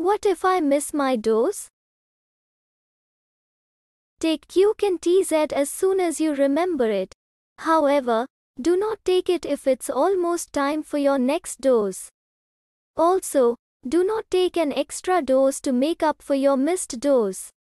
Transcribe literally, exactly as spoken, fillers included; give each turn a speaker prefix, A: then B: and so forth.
A: What if I miss my dose? Take Q and T Z as soon as you remember it. However, do not take it if it's almost time for your next dose. Also, do not take an extra dose to make up for your missed dose.